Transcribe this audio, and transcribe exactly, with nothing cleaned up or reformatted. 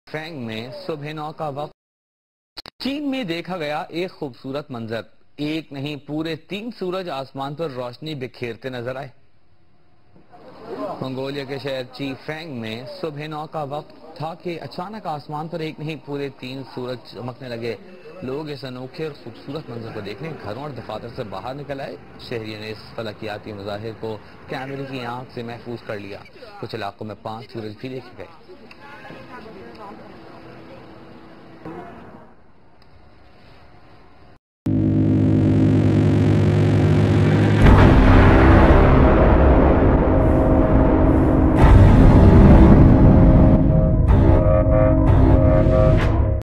Fang में सुबह नौ का वक्त। चीन में देखा गया एक खूबसूरत मंजर। एक नहीं पूरे तीन सूरज आसमान पर रोशनी बिखेरते नजर आए। मंगोलिया के शहर चीफेंग में सुबह नौ का वक्त था कि अचानक आसमान पर एक नहीं पूरे तीन सूरज चमकने लगे। लोग इस अनोखे और खूबसूरत मंजर को देखने घरों और दफातर से बाहर निकल आए। शहरियों ने इस फलकियाती मुजाहिर को कैमरे की आंख से महफूज कर लिया। कुछ इलाकों में पांच सूरज भी देखे गए।